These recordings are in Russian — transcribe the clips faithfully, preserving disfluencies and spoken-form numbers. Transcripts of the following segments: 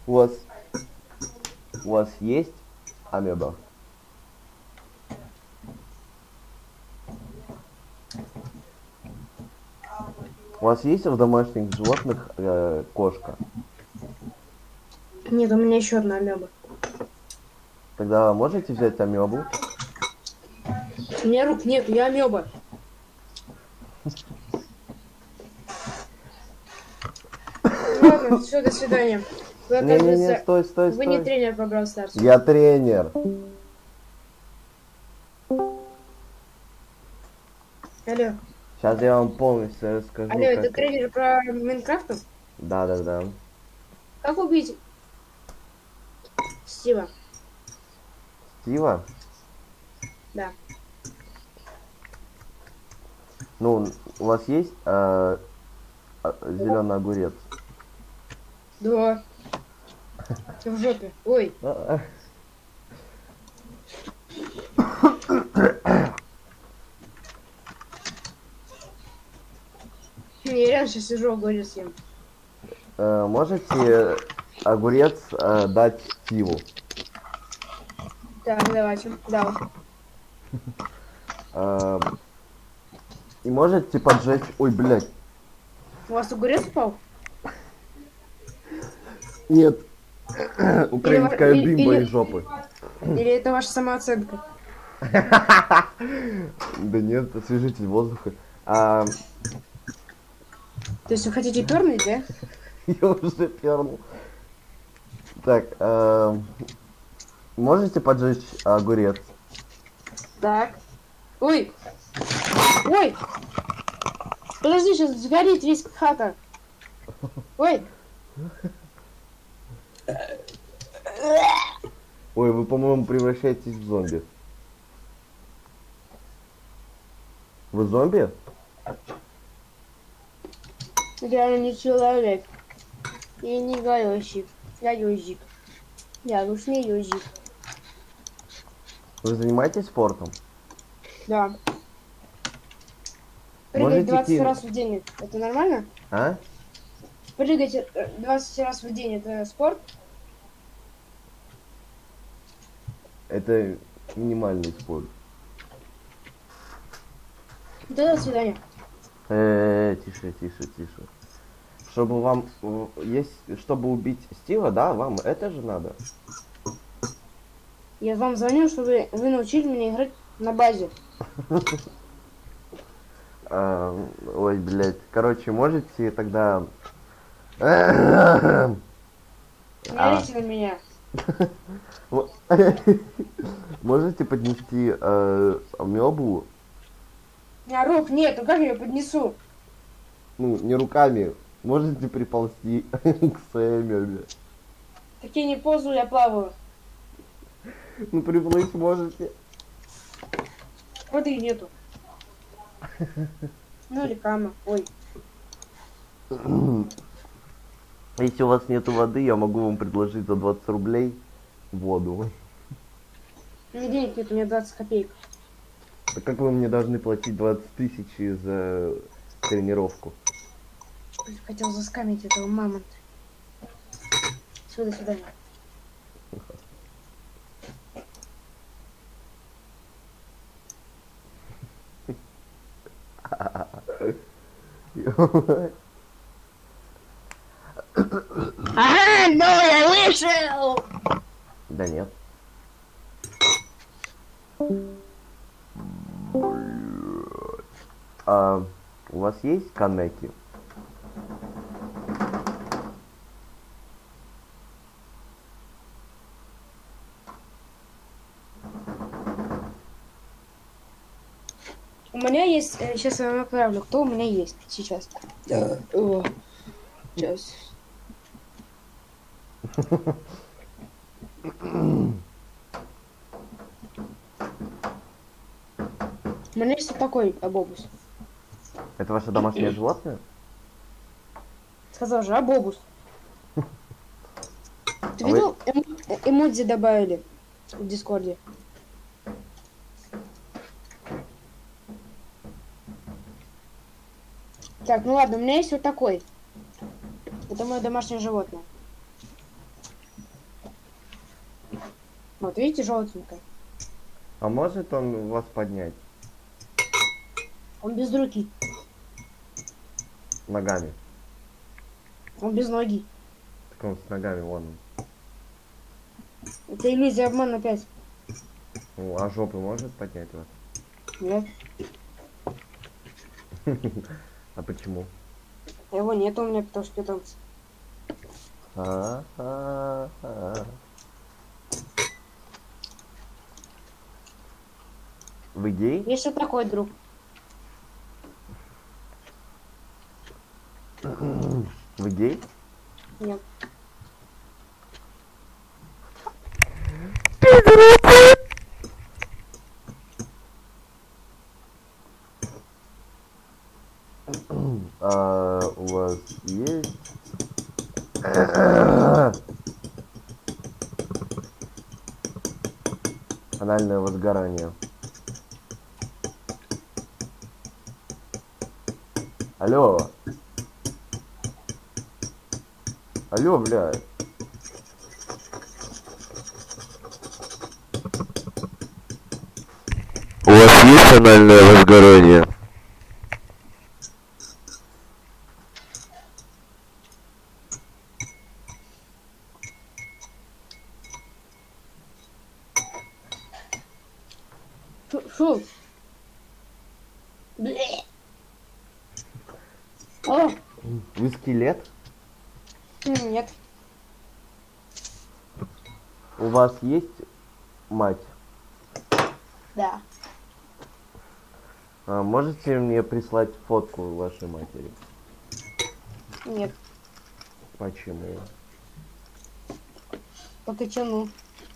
У вас, у вас есть амеба? У вас есть в домашних животных э, кошка? Нет, у меня еще одна амеба. Тогда можете взять амебу? У меня рук нет, я амеба. Ладно, все, до свидания. Вы, Не-не-не, оказывается, стой, стой, вы не стой. тренер по Brawl Stars. Я тренер. Алло. Сейчас я вам полностью расскажу, Алло, это как... тренер про Майнкрафт? Да-да-да. Как убить Стива? Стива? Да. Ну, у вас есть э, зеленый огурец? Да. В жопе. Ой. Я реально сейчас сижу, огурец съем. Э, можете огурец э, дать Стиву? Так, давайте. Да. Э, и можете поджечь... Ой, блядь. У вас огурец упал? Нет. Украинская Или- бимба или- из жопы. Или это ваша самооценка? Да нет, освежитель воздуха. А, То есть вы хотите пернуть, да? я уже пернул. Так, а, можете поджечь огурец? Так. Ой! Ой! Подожди, сейчас сгорит весь хата. Ой! Ой, вы, по-моему, превращаетесь в зомби. Вы зомби? Я не человек. Я не горющий. Я ёжик. Я ручный ёжик. Вы занимаетесь спортом? Да. Прыгать Можете двадцать кинуть? раз в день. Это нормально? А? Прыгать э, двадцать раз в день это спорт? Это минимальный спорт. Да, до свидания. Э, тише, тише, тише. Чтобы вам э, есть, чтобы убить Стива, да, вам это же надо. Я вам звоню, чтобы вы научили меня играть на базе. А, ой, блядь. Короче, можете тогда... Не А. орите на меня. Можете поднести э, амебу, У меня рук нет, ну как я ее поднесу? ну, не руками, можете приползти к своей амебе. Такие не ползаю, я плаваю. Ну, приплыть можете. Воды нету. Ну или кама. Ой. Если у вас нету воды, я могу вам предложить за двадцать рублей воду. У меня денег нет, у меня двадцать копеек. Так как вы мне должны платить двадцать тысяч за тренировку? Хотел заскамить этого мамонта. Все, до свидания. Ага, ну я вышел! Да нет. А у вас есть коннеки? У меня есть, э, сейчас я вам отправлю, кто у меня есть сейчас. О, сейчас. У меня есть вот такой абобус. Это ваше домашнее животное? Сказал же, абобус. Ты А видел, эмо эмодзи добавили в Дискорде? Так, ну ладно, у меня есть вот такой. Это мое домашнее животное. Вот видите, желтенькая. А может он вас поднять Он без руки. ногами? Он без ноги. Так он с ногами, вон он. Это иллюзия обмана опять. Ну, а жопы может поднять вас? Нет. А почему? Его нет у меня, потому что питомец. А-а-а. Вы гей? Есть что такой друг. Вы гей? Нет. А у вас есть анальное возгорание? Алло. Алло, блядь. У вас есть анальное возгорание? Фу. Бле. О, Вы скелет? нет. У вас есть мать? Да. А, можете мне прислать фотку вашей матери? Нет. Почему? Поточену.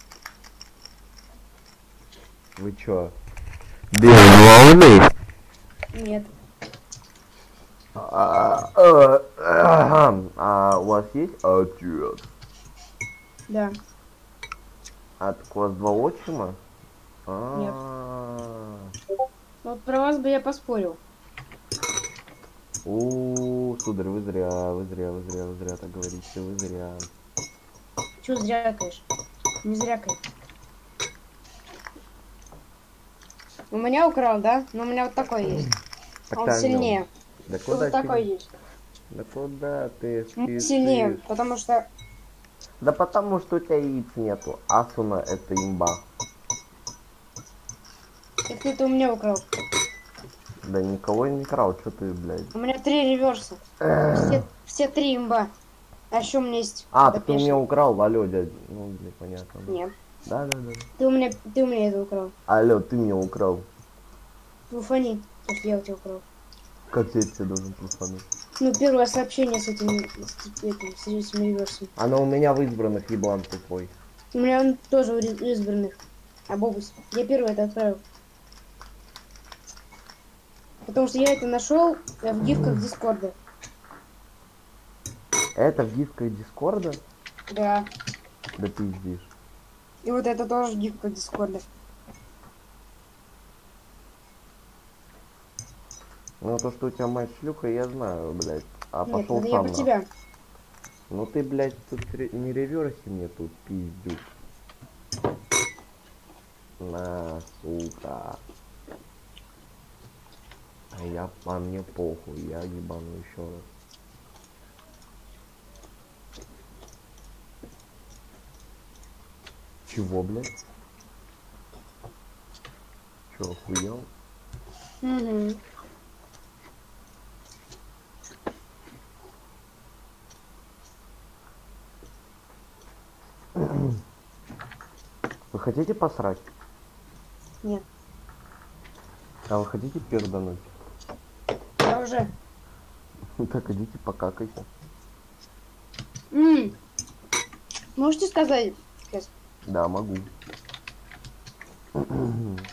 Вы чё? Безмолвный? Нет. А, а, а, а у вас есть отец? Да. А так у вас два отчима? Нет. А, Вот про вас бы я поспорил. у, сударь, вы зря, вы зря, вы зря, вы зря так говорите, вы зря. Чего зрякаешь? Не зрякай. У меня украл, да? Но у меня вот такой есть. Так Он там сильнее. нем. Да И куда вот такой сильнее? есть. Да куда ты Он спишь? сильнее, потому что... Да потому что у тебя яиц нету. Асуна это имба. Это ты у меня украл. Да никого не крал, что ты, блядь. У меня три реверса. Все, все три имба. А еще у меня есть... А, это так ты у меня пеший. украл, алло, дядя. Ну, блядь, понятно. Нет. Да, да, да. Ты у меня, ты у меня это украл. Алло, ты меня украл. Туфани, потому что я у тебя украл. Как я тебе должен плюсануть? Ну, первое сообщение с этим, с этим, с этим реверсом. Оно у меня в избранных, еблан тупой. У меня он тоже в ре- избранных. А Бобус. Я первый это отправил. Потому что я это нашел в гифках Дискорда. Это в гифках Дискорда? Да. Да пиздишь. И вот это тоже в гифках Дискорда. Ну то, что у тебя мать шлюха, я знаю, блядь. А Нет, пошел это я сам про на. тебя. Ну ты, блядь, тут ре- не реверси мне тут, пиздюк. На, сука. А я, а мне похуй, я ебану еще раз. Чего, блядь? Че, охуел? Угу. Вы хотите посрать? Нет. А вы хотите пердануть? Я уже. Так идите покакайте. М. Можете сказать? Сейчас. Да, могу.